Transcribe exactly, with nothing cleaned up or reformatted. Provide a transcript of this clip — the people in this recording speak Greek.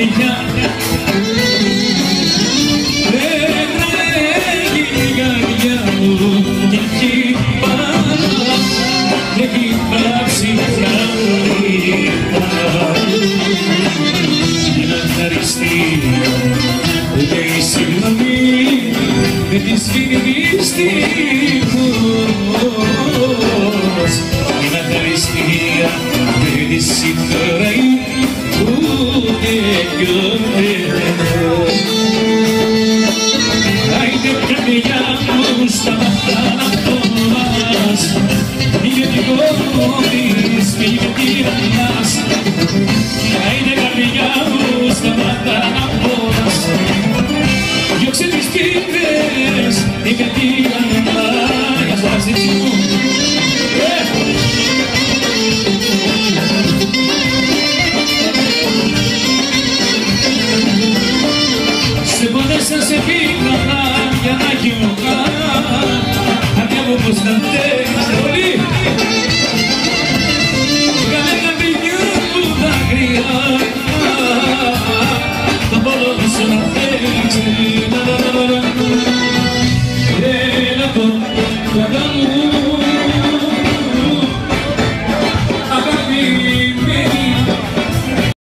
καρδιά. Δεν τρέχει η καρδιά μου κι έχει πάνω, έχει πάψει κανονικά. Ένα ευχαριστήριο ούτε η συγγνώμη δεν τη σφίγγει δυστυχώς. Ένα ευχαριστία δεν τη συγχωρεί ούτε γιορτές. Άιντε καρδιά μου σταματά να πονάς, γιατί κόβεις και γιατί αλλάς. Άιντε καρδιά μου σταματά να πονάς, διώξε τις πίπες γιατί αλλάς. Βάζει έτσι μου. Σε πόνεσα σε πίκρανα για να γιωγά, καρδιά μου πως να θέλεις όλοι. Κάνε τα παιδιά μου δάκρυα, το πόλο σου να θέλεις. Έλα το, καρδιά μου